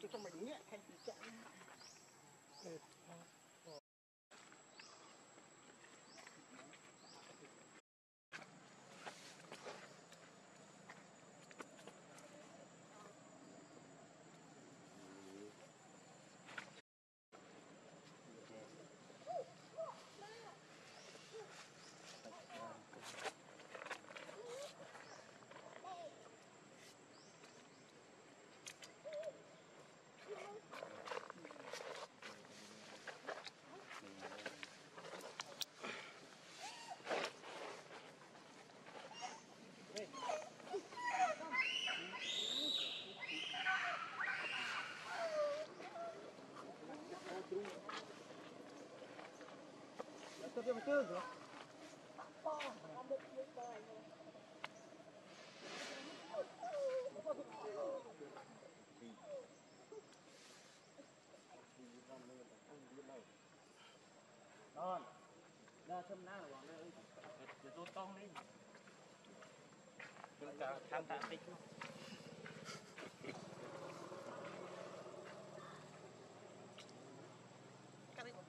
chứ không mình nhẹ hay gì chạm tôi đi mà chơi rồi rồi ra thơm ná rồi đây để tôi tông đi chúng ta tham tạ tích cái này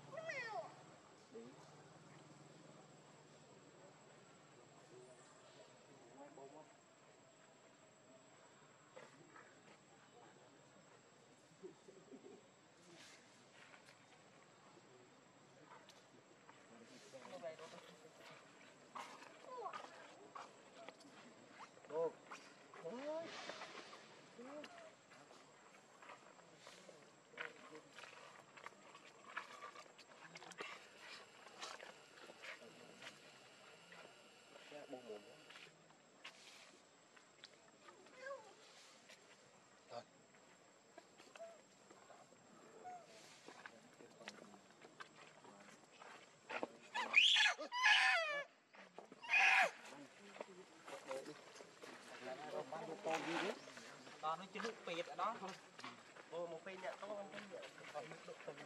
Đồ. Ôi. Bông mồm. Thôi. Đó nó chỉ nước bệt ở đó thôi. Ô một pin nhẹ to không có nhẹ còn mức độ tầm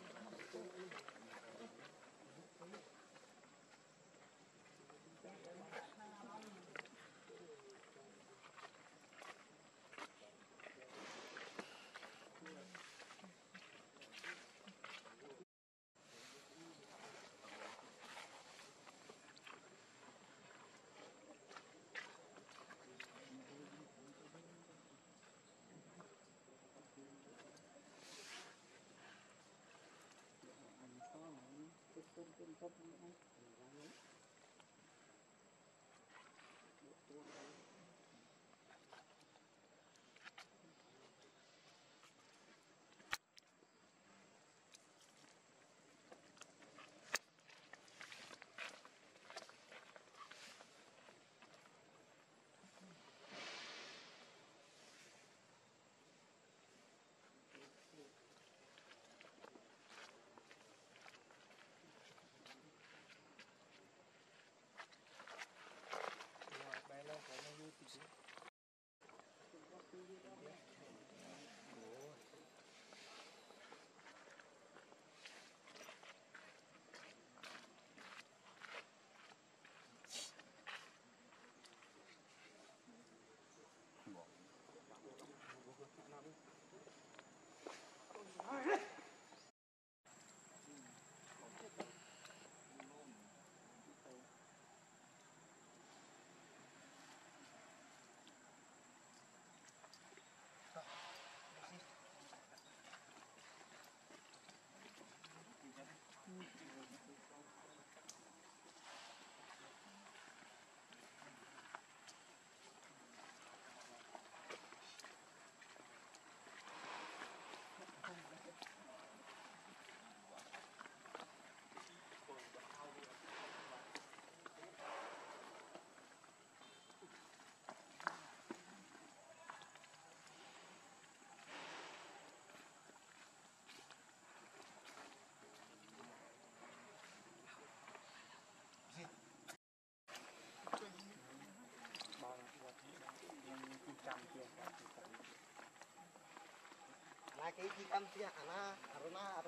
cái gì ăn kia ana aruna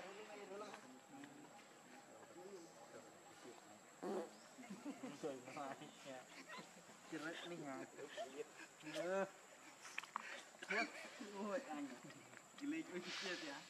rồi mà chưa nói đi nhà ôi anh cái lấy cái chia thì á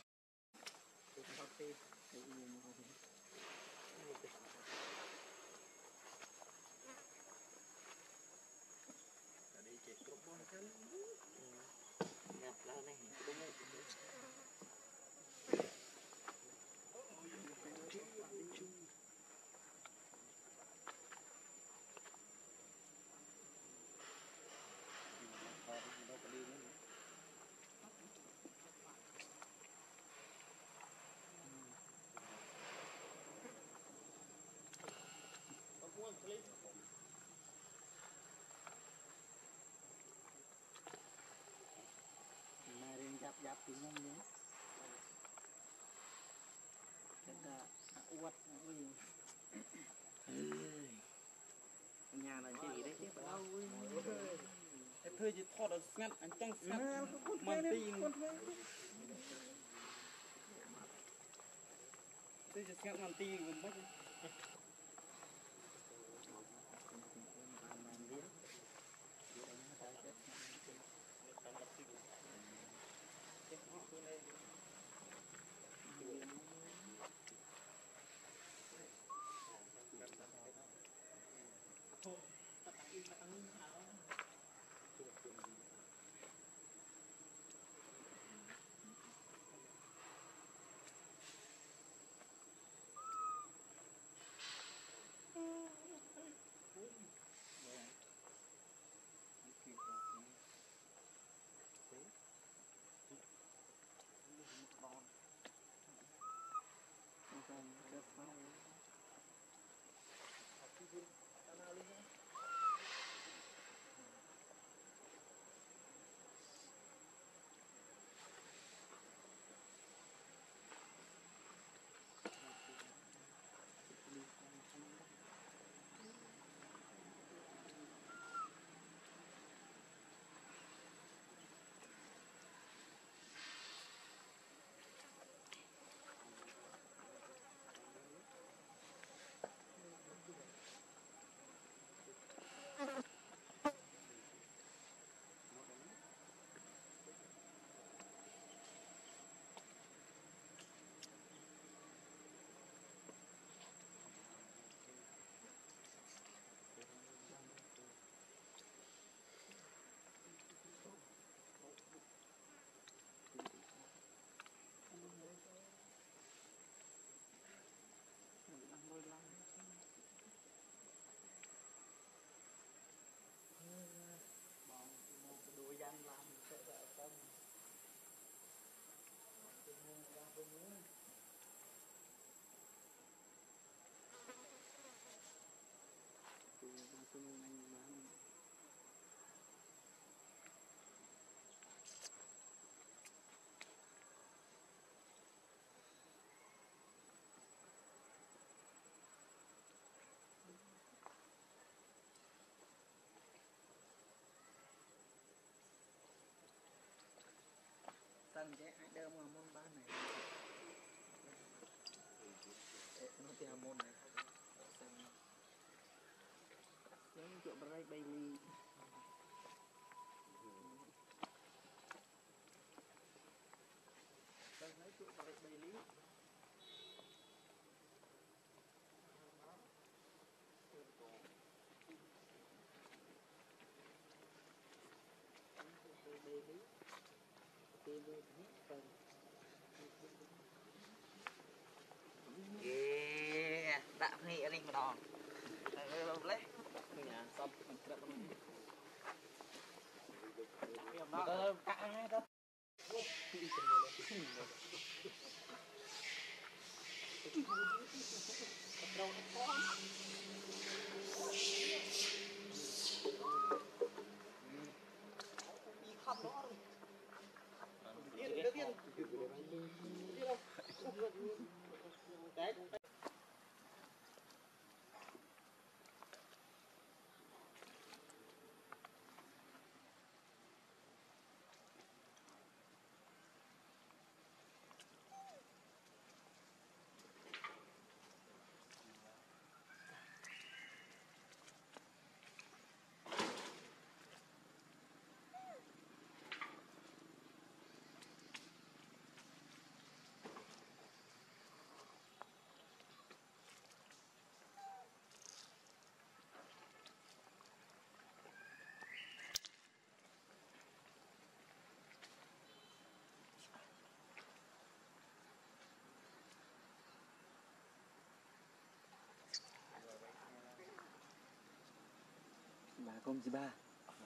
dap tiếng Anh nhé. Cái là uất nhà là chơi gì đấy chứ đâu cái thời chỉ thọ được ngắt anh chẳng ngắt màn tin tôi chỉ ngắt màn tin cũng mất tân cái ai đơm mà môn bán này nó thì môn này những chỗ bay Bailey tân thấy chỗ bay Bailey yeah đã nghe anh mà đòn lấy nhà xong mình kẹp nó cạn đó đâu nó đi khăm đó tiên đấy không gì ba.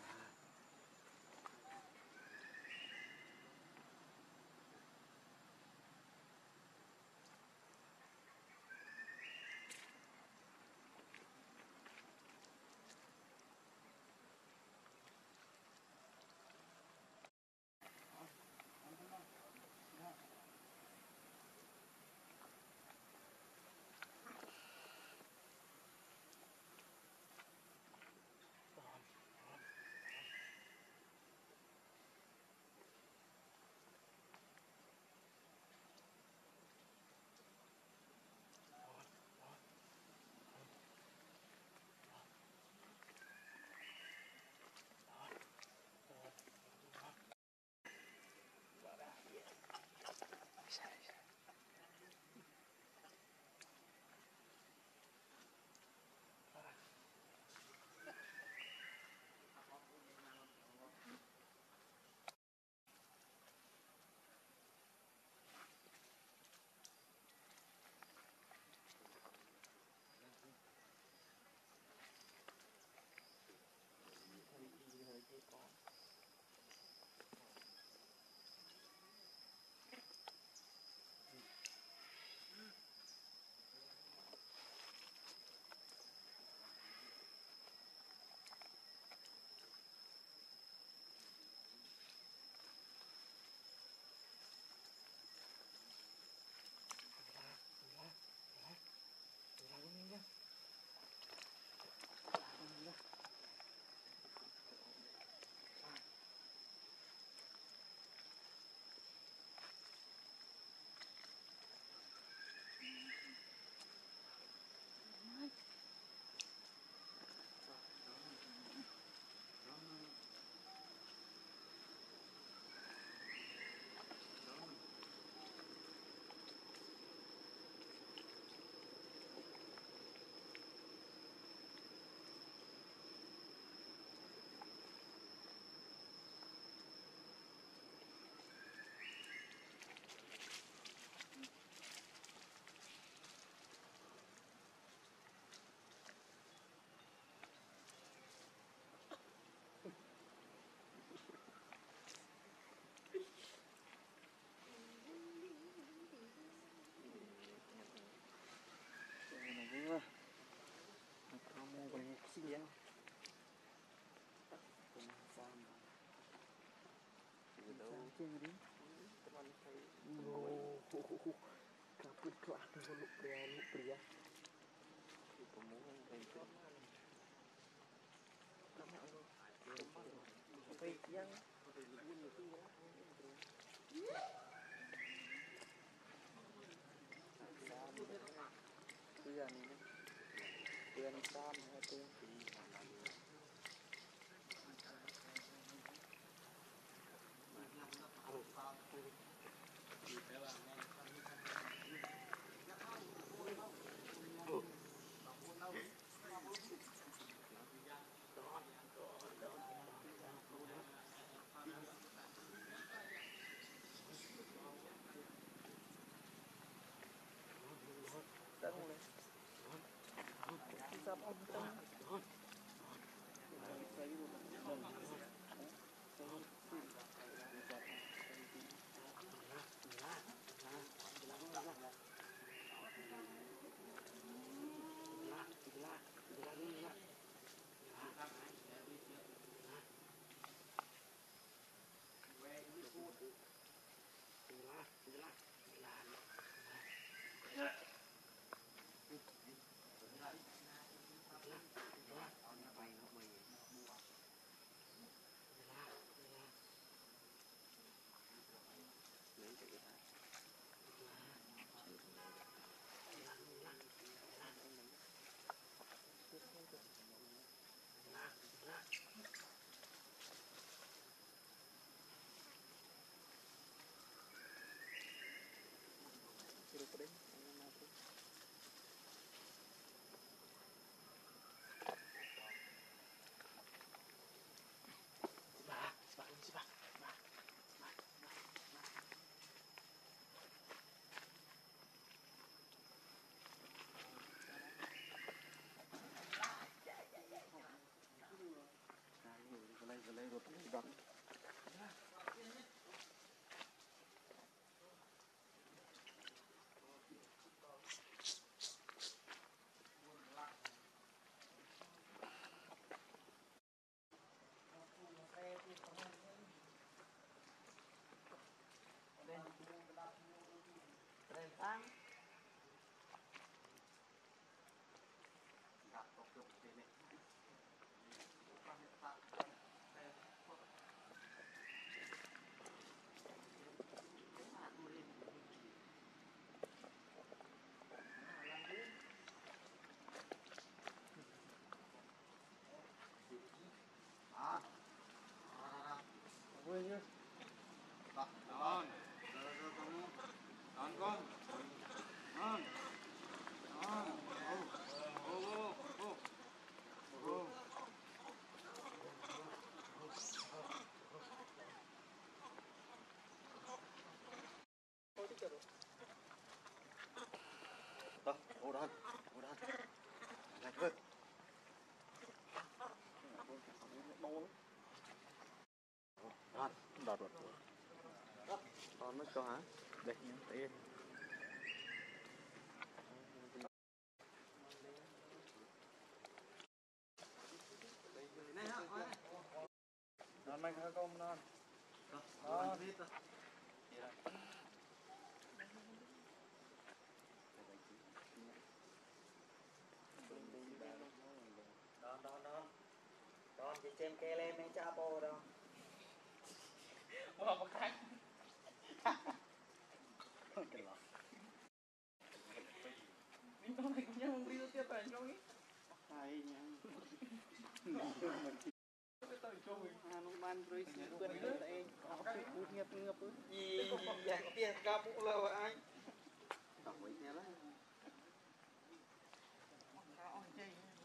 Kaput kelas tu lu pria. Yang tiền cam hay tiền Còn mới có hả? Đây, tí. Non mày khá công non. Non biết rồi. Đón chị xem kê lên mấy cha bồ đâu. Mua một cái. Cái lọ. Mình không thể cũng nhớ đi tiếp về trong ý. Hay nha. Cái tàu cho mình. Nó man rồi xí quên nữa đây. Cút ngập ngập ư. Gì vậy tiền ca mũ lâu anh. Tổng với thế đó. Sao chơi.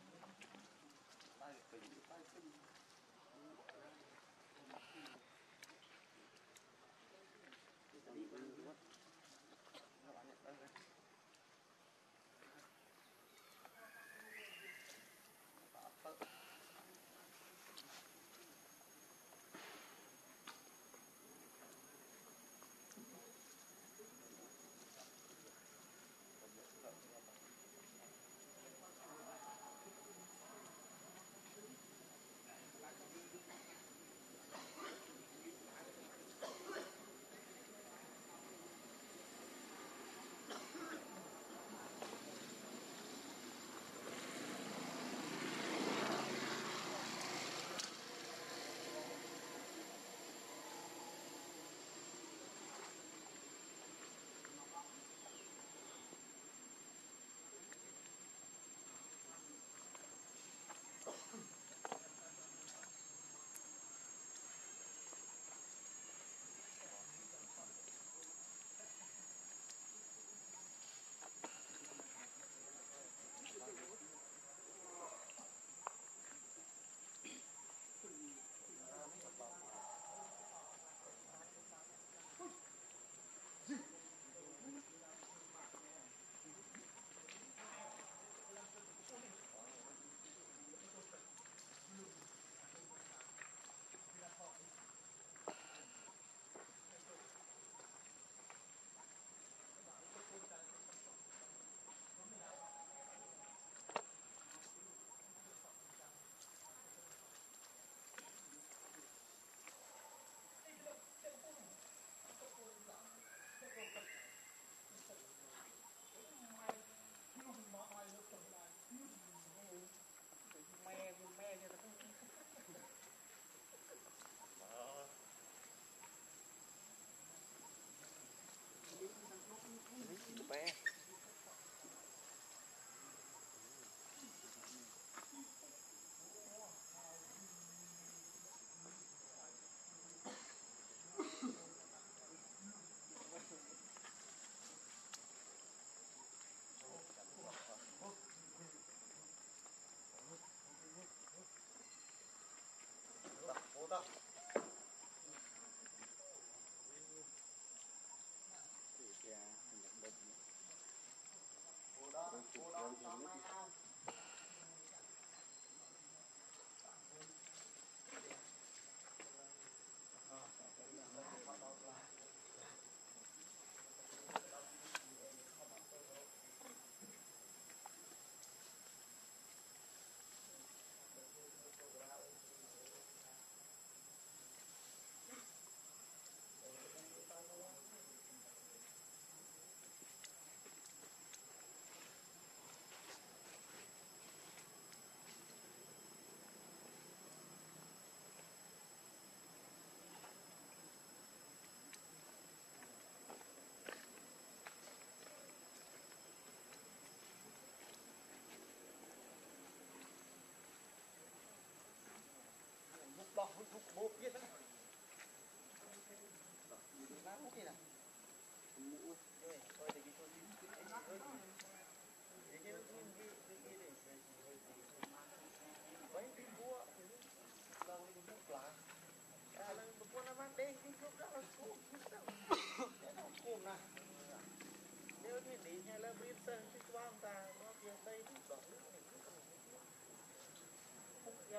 Bé.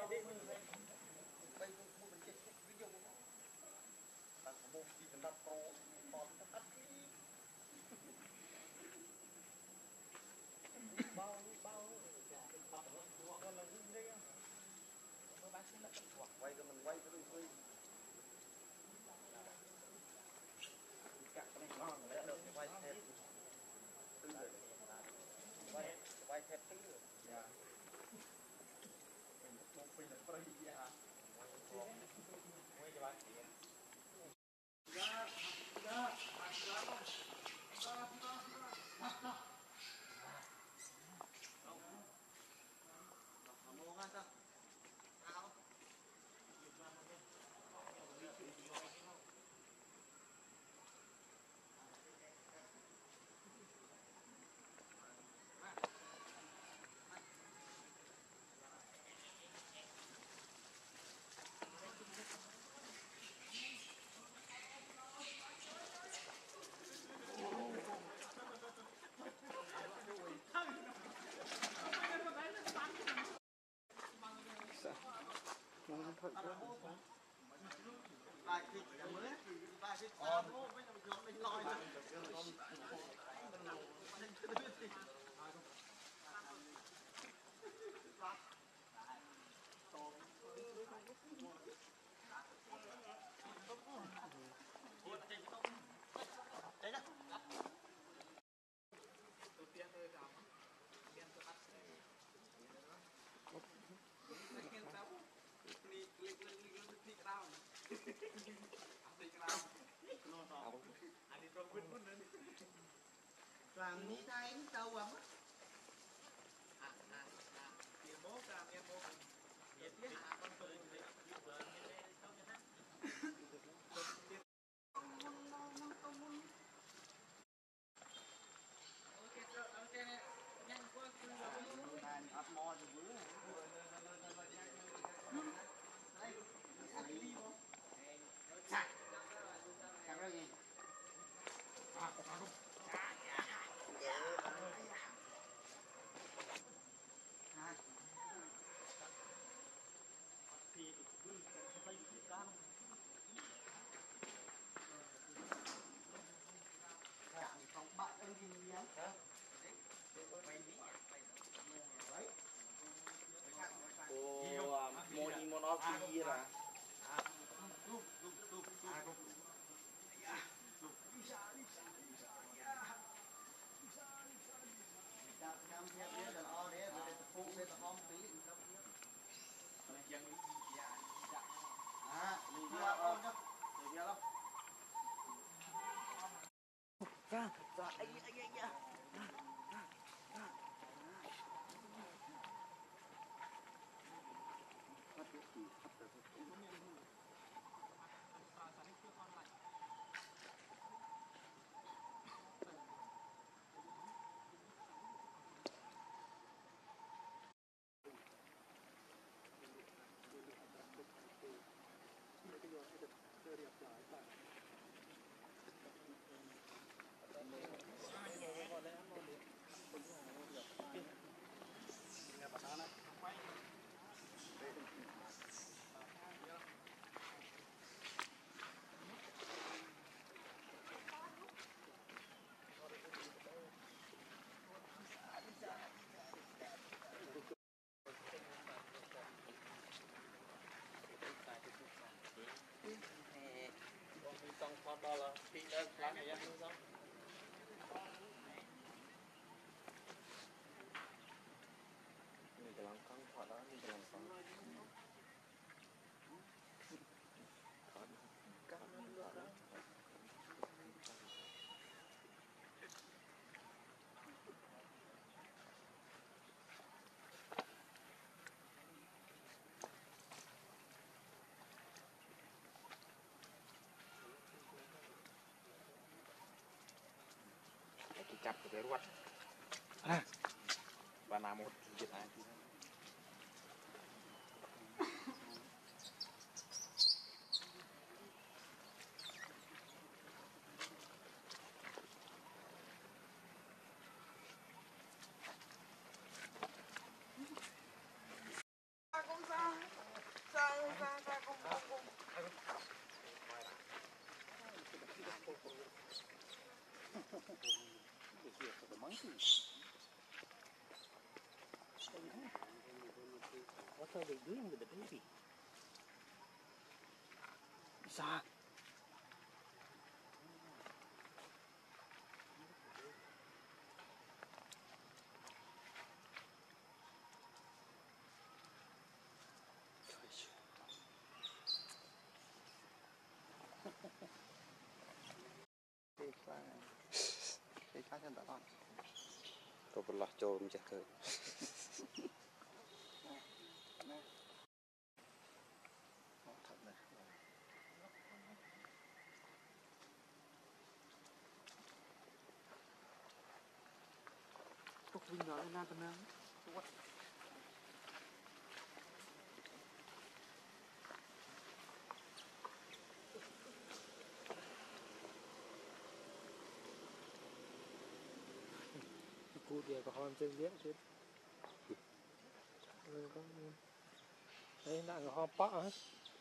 quay cho mình quay cho mình cắt cái này ngon để được quay thêm tư rồi quay thêm tí rồi dạ một pin là free dạ quay cho bạn làm ní thay đâu mà bố làm em bố con tụi monopoli là con đó là khi đó lá này ăn không? Mình phải làm con thọ đó, mình phải làm con. Cắt nó nữa đó. Chặt cái ruột và làm một chuyện này con sao có thơ về dưới người được cái gì Xa cái cá chân đó tôi vẫn lo trộn chắc thôi Vinh nói lên nam tần nam cụ địa có hòn chân biết chứ đấy là cái hòn bọ hết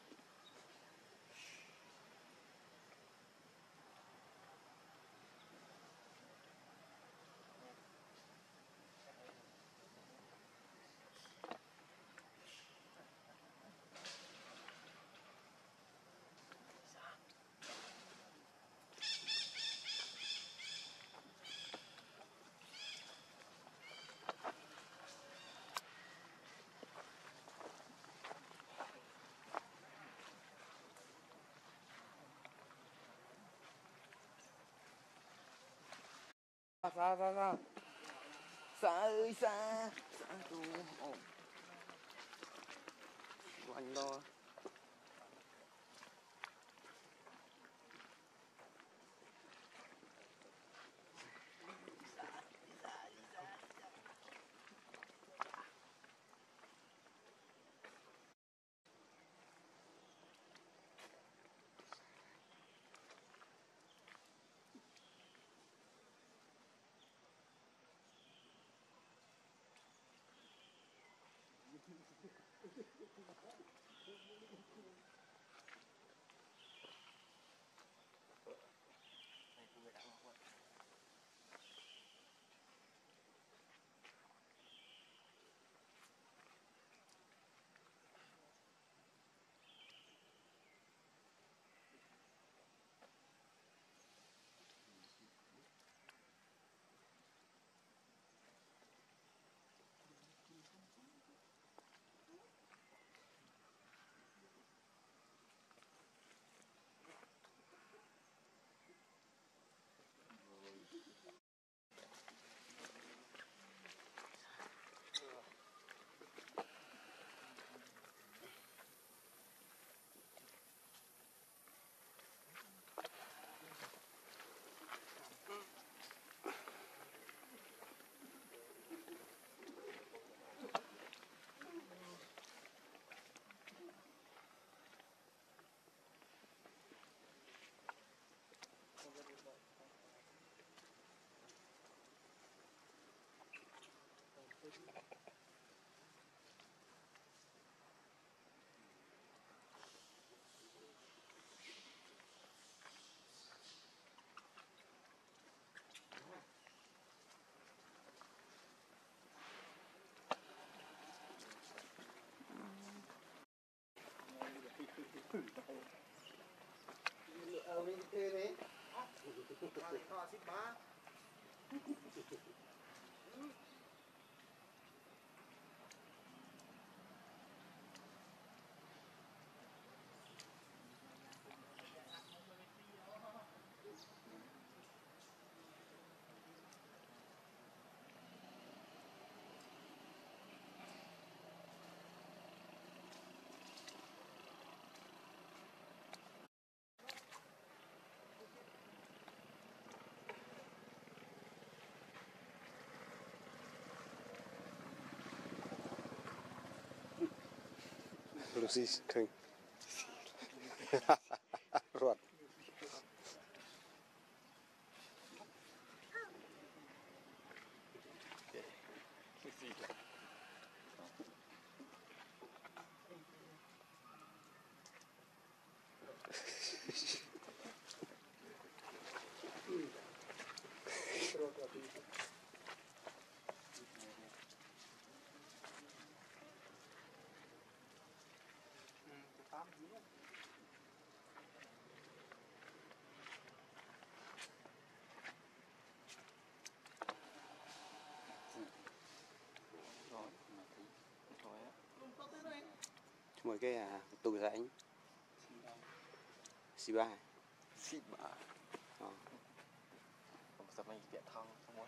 xa xa xa xa ơi xa xa tu anh lo mình thế đấy họ xích bá Lucy khinh ruột Một cái tủ rãnh xì ba ผมสมัยเปียทองสมมติ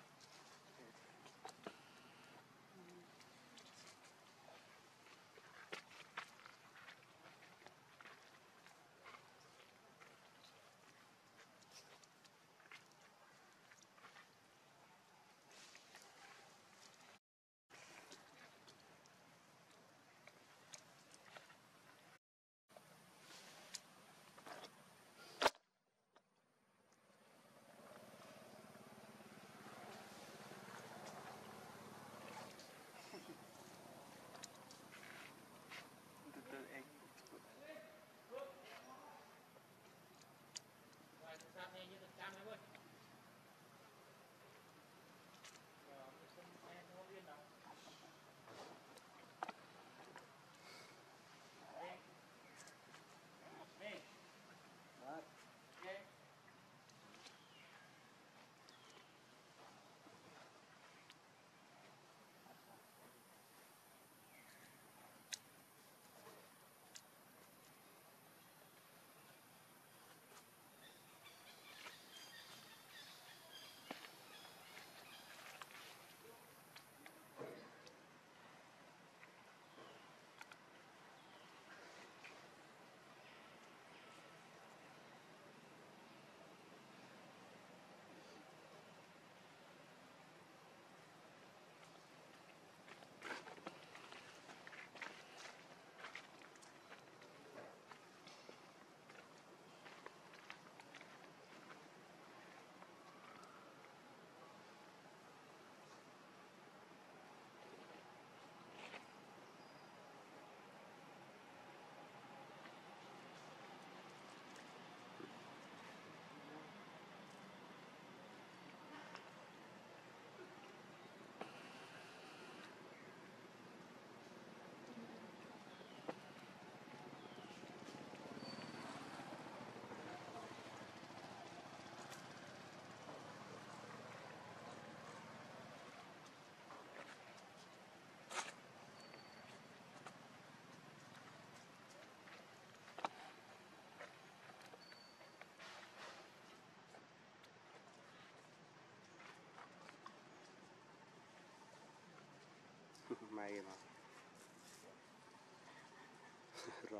may mà rồi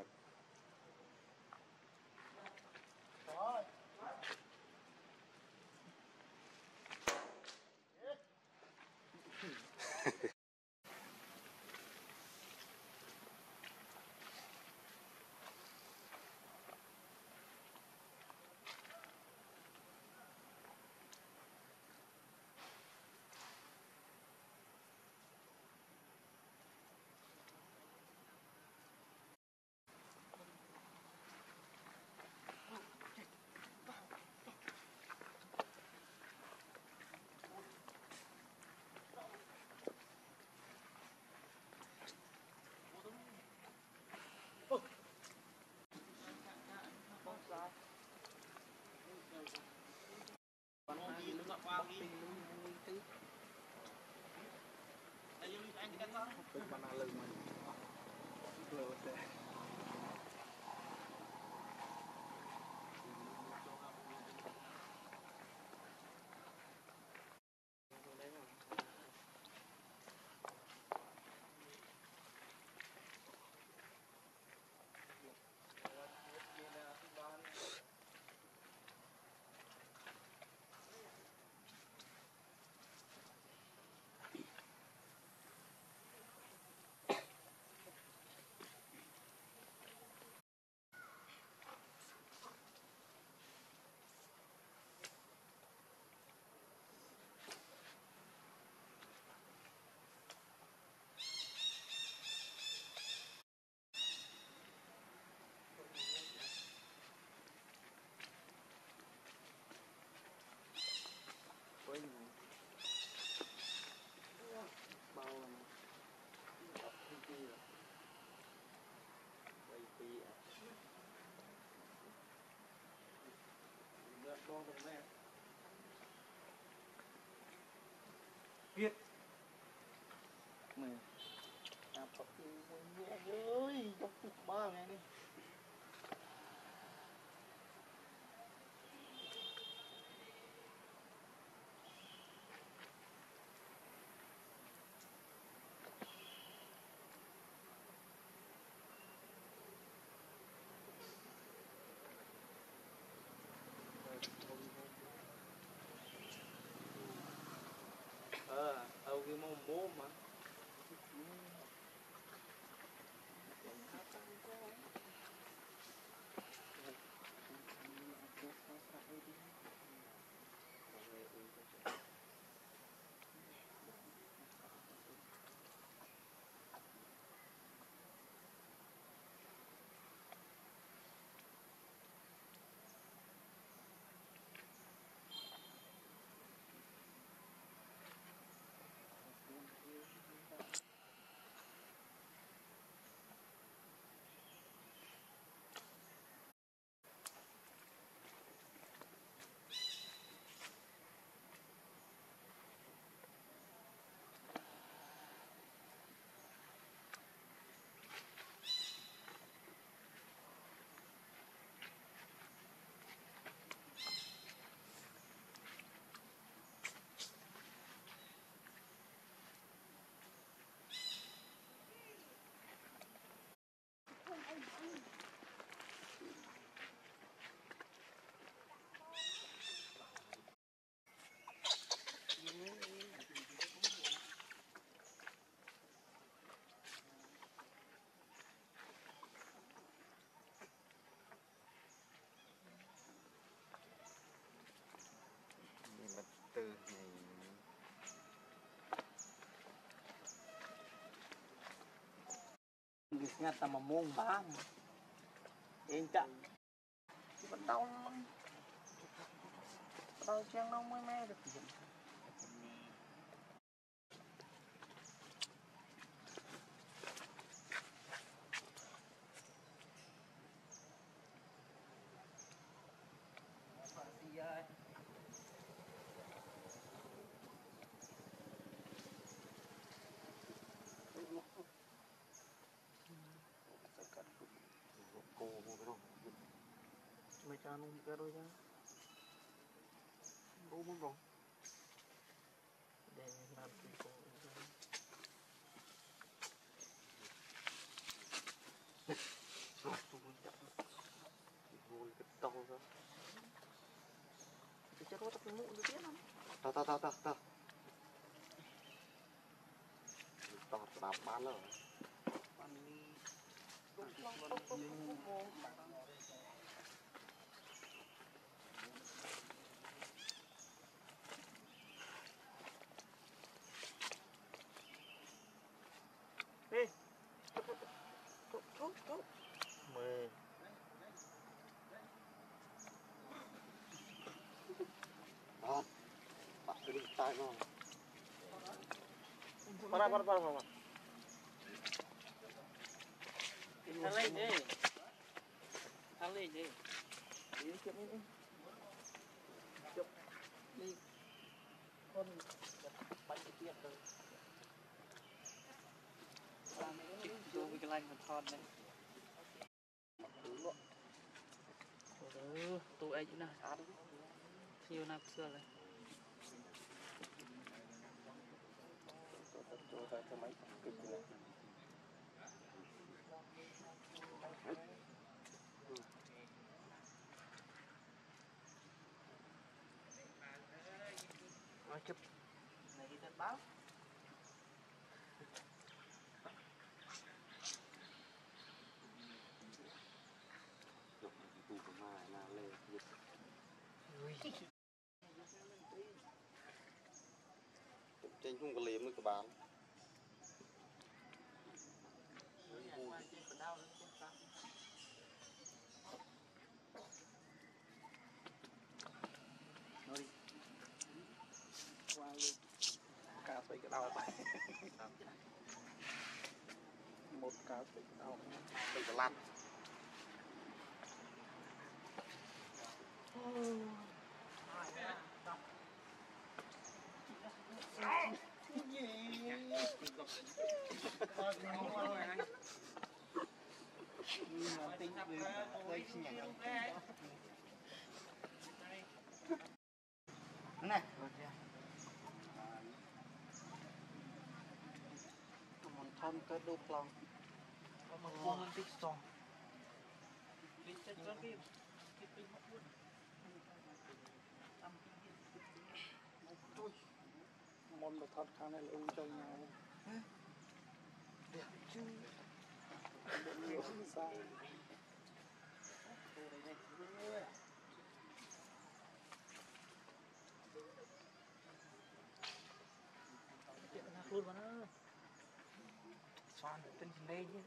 viết mày ơi dốc ba ngày đi tao cái mong bố mà từ ngắt tầm mà muôn ba em chậm vẫn đau đau chân đâu mới mê được mày cho nó cái đôi ra bố muốn bông để làm cái cổ to ra cho nó tập cái mụn được biết không to to đạp bán rồi đi mê đó bắt đi tay nó para thằng lên đi đi chụp đi con bánh kia rồi vô cái lanh còn thon đấy tụi ấy chứ nào sát nhiều năm xưa rồi chụp này đi báo trên không có liếm được các bạn cá sấu cái đau này một cá sấu cái đau đây là lăn này mình thân cái đục lòng mà con tích sòng môn một thật khá này là ưu cho nhau đẹp chứ bộ nhiều sao luôn mà nó xoan tên lên chứ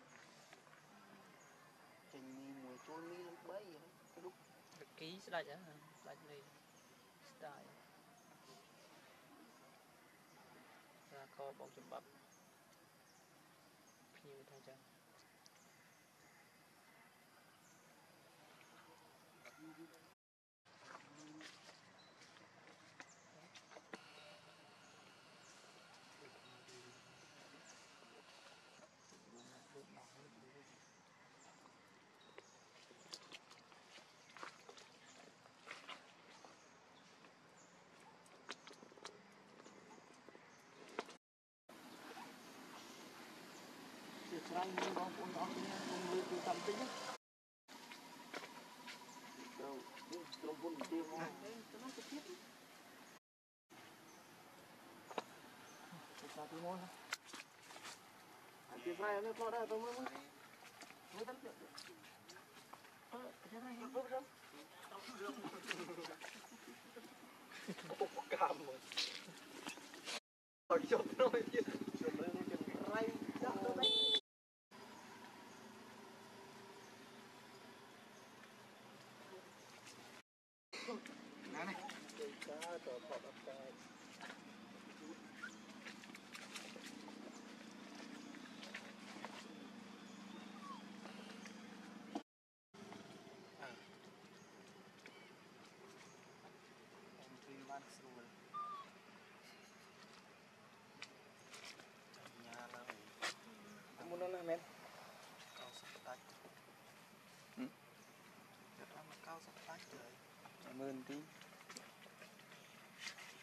trình mùi trôi mi lúc bấy vậy cái lúc ký sẽ đại chứ đại này đại ra kho bóng chụp bắp nhiều thay chân Selain ini bang pun tak punya membeli tu samping ni. Kalau ni terumpun dia mau. Tenang kecil. Kita tu mau. Nanti saya ni keluar dah tu mau. Mau tak? Jangan yang betul. Kamu. Jom noi je. Jom noi je. Rai dah tu dah. Này này. Cá trò thọt ập tay. Em tuy ban rồi. Nhà là muốn nó là men. Cao sắp tách. Rất là cao sắp tách rồi. Cảm ơn tí.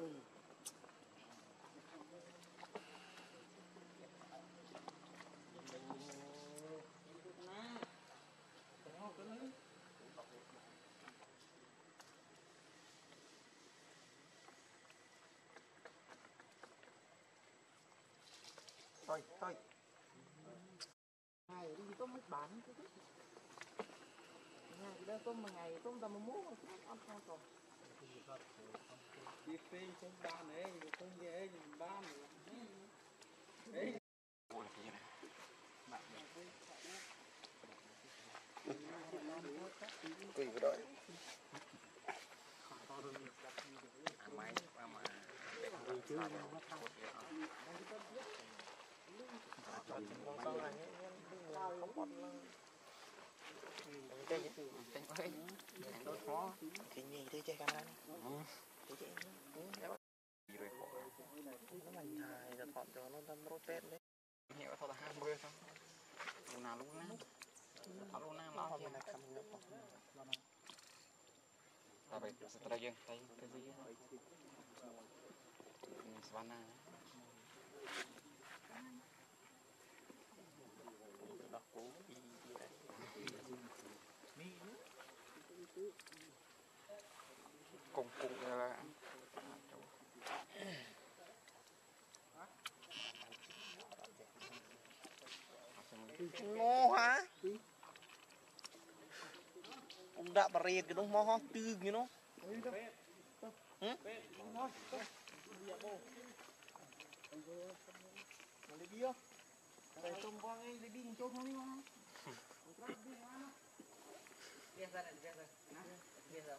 Thôi ngày đi tôm mới bán chứ ngày đó tôm một ngày tôm tầm một mốt mà cũng ăn không còn đi phê không bán ấy không dễ bán ấy quỳ vào đội thì nhìn thấy chơi camera này thấy chơi nó mình hài là thọn cho nó đâm rotate đấy hiệu thôi là 20 thôi lúc nào lúc nào lúc nào nó nó mình là cầm ngựa ta phải setelah yang tay cái gì Savannah đọc cố đi đấy cùng là nó hả ông đã bà riêng cái đông mò ho tư như nó lấy bia để tôm qua cái lấy bia cho nó đi mà bia ra đây bia ra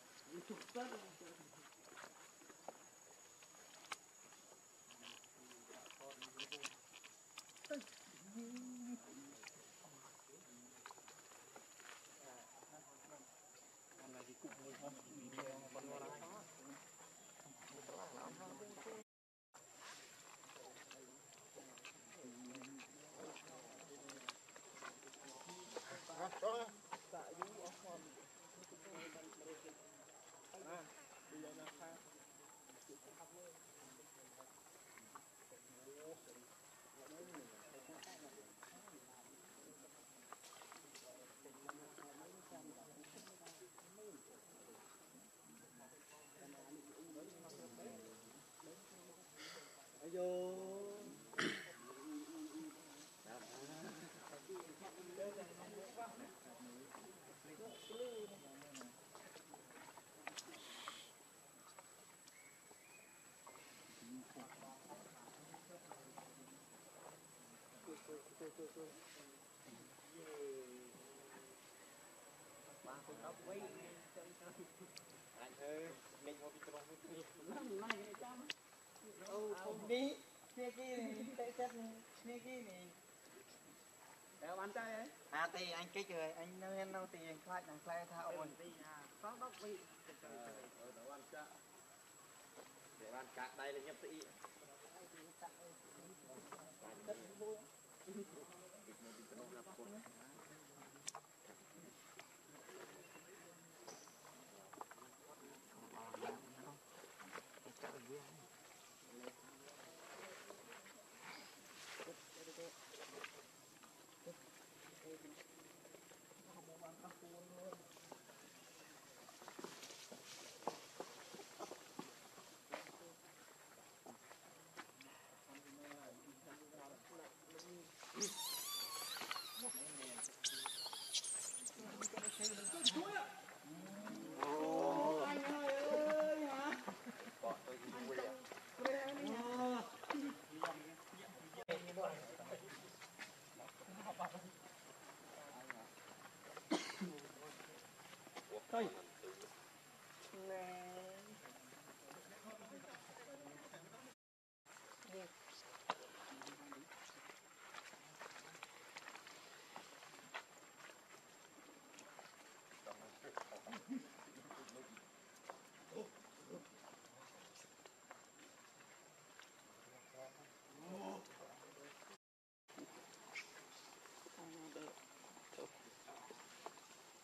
đi nghe kia này tay xét nghe kia này đeo bán tay ấy thì anh kích rồi anh nên đâu thì anh khai thao rồi có đốc vị để bàn cạn đây là nhập sĩ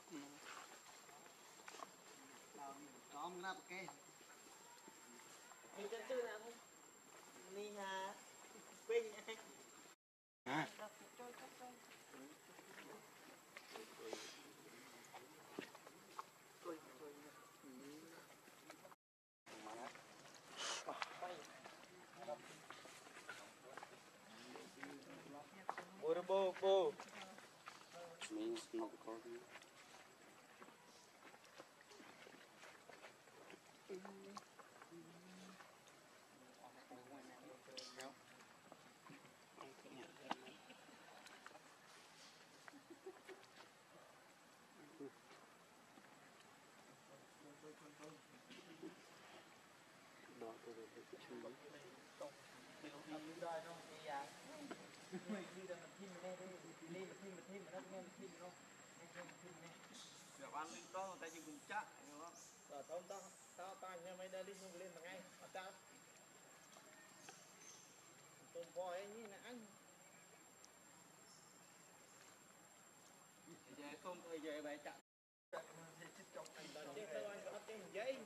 Tóm ra cái mình chân tư nào không đi hà quên anh bô means not recording. Đó tôi được cái chú Giờ ăn lên to tay chừng chắc nó rồi tao nha mấy đây đi không lên mà ngay ở tao tôm voi như là anh về không thời về bài chặt chết đâu anh có cái giấy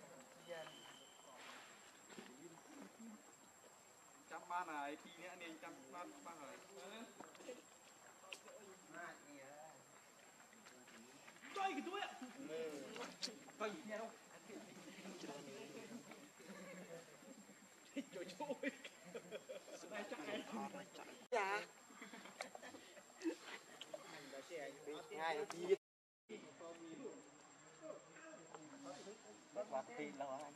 trăm ba này thì nữa nên trăm ba ba rồi chơi cái túi ạ coi gì đâu trời ơi đây chắc cái dạ ngay đi bắt tiền đâu anh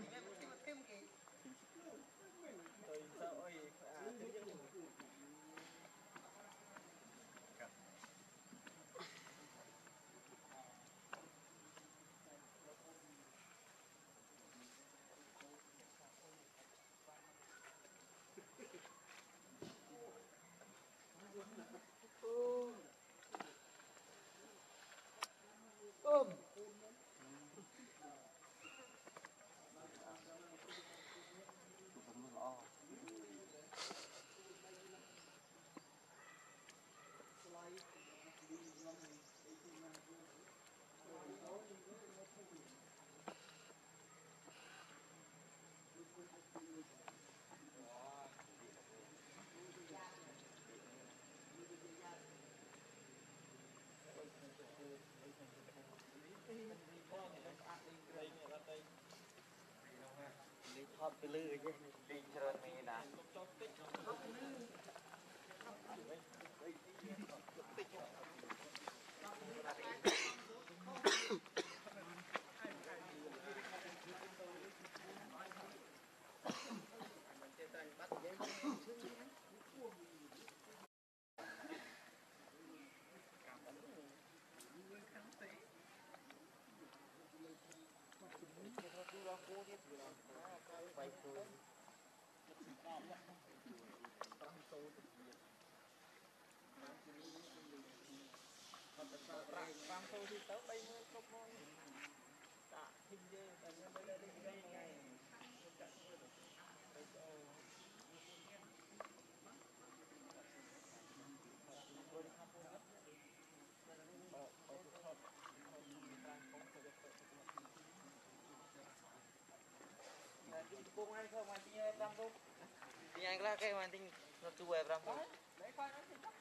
tôi sợ ơi hot cái lư chứ đi chơi mình nè Bang số thì tới 30 cốc thôi. Đã hình như là nó đây đây ngay. Cô ngay không anh tin em không? Thì anh là cái anh tin nó chua em không? Đấy coi nó thì chắc.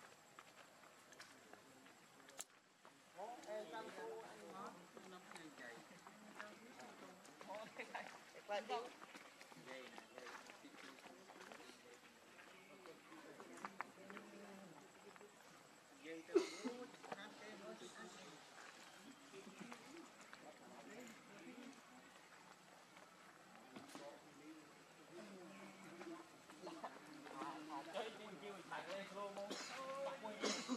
Em trăm cô anh nó nó như vậy. Lại đi. Dây từ hát cái nó thì chơi trên kêu thẳng lên slow mo bắt quay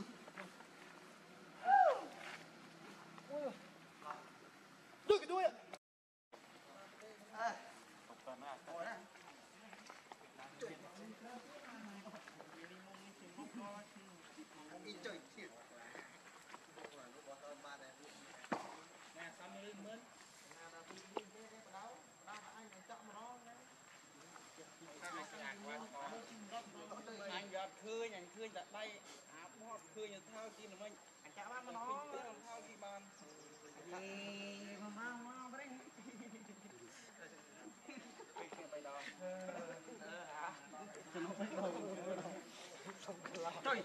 đưa cái đuôi ạ không cần à đi chơi thiệt nè sao mới lên mến nè là tôi đi cái đâu đâu anh chọn mà nó anh gặp khơi anh khơi đặt bay áo hót khơi như thao kia là mình anh chạm ăn nó thao kia bàn gì mà mau mau đấy bay đó trời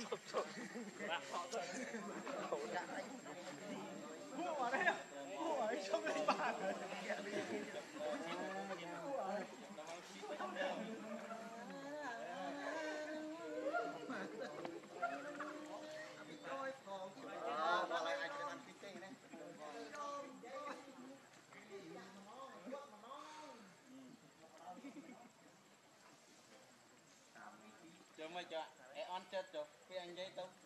mua ở đây à mua ở đây trong đây bà và lại anh ăn cái cây này cho mày cho on chết rồi cái anh giấy tao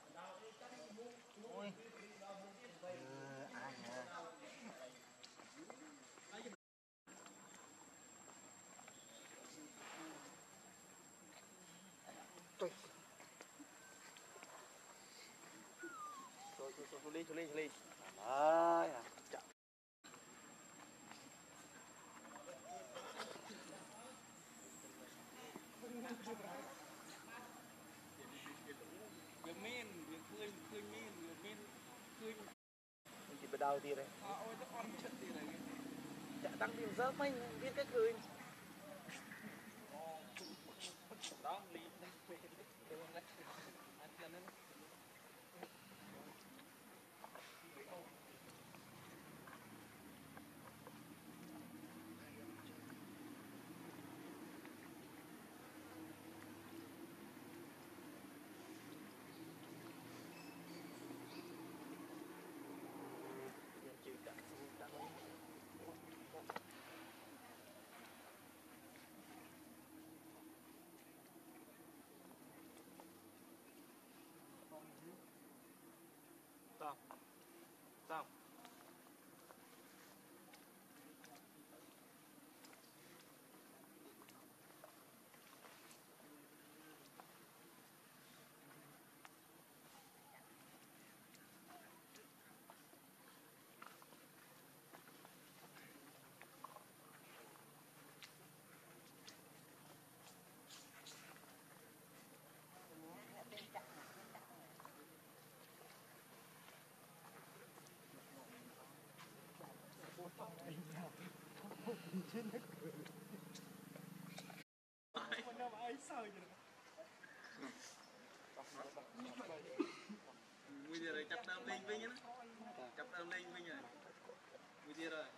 ôi ai nhờ Xử lý đấy vừa min vừa khơi khơi min vừa min khơi chỉ bắt đầu thì đấy ôi nó on chết thì này chả tăng tiền rớt mấy biết cái cười đó đi đúng đấy anh chân nó sao bây giờ rồi chập đơm lên với nhá chập đơm lên với nhá bây giờ rồi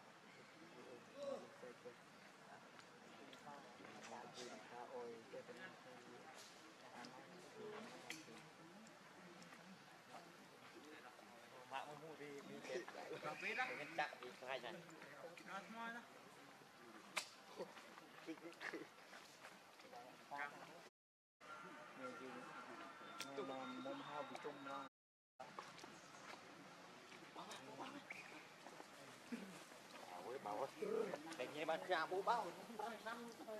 mạng mua đi chết cà phê đó cái chạm thì hai này nó thôi đó mồm hao bị trung nó bảo ơi đánh nghe bạn ra bố bao